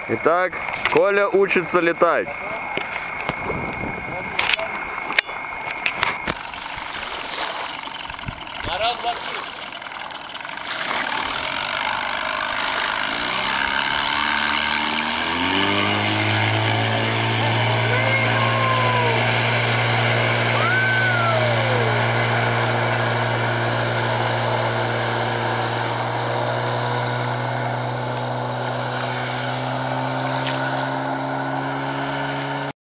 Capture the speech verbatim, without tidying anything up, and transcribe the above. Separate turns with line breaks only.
Итак, Коля учится летать.
На раз, два, три.